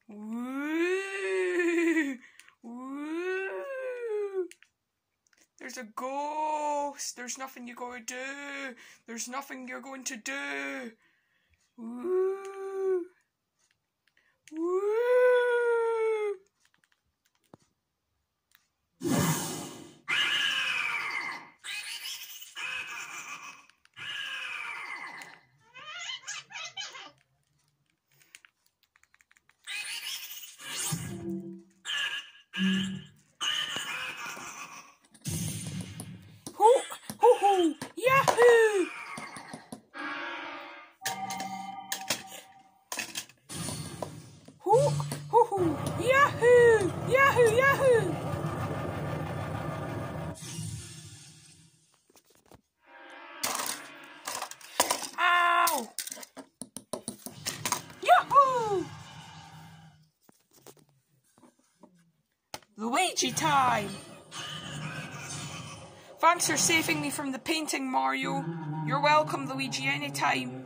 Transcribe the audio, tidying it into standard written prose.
Woo! Woo! There's a ghost. There's nothing you're going to do. There's nothing you're going to do. Woo! Woo! Hoo! Hoo hoo! Yahoo! Hoo! Hoo hoo! Yahoo! Yahoo! Yahoo! Ow! Yahoo! Luigi time! Thanks for saving me from the painting, Mario. You're welcome, Luigi, anytime.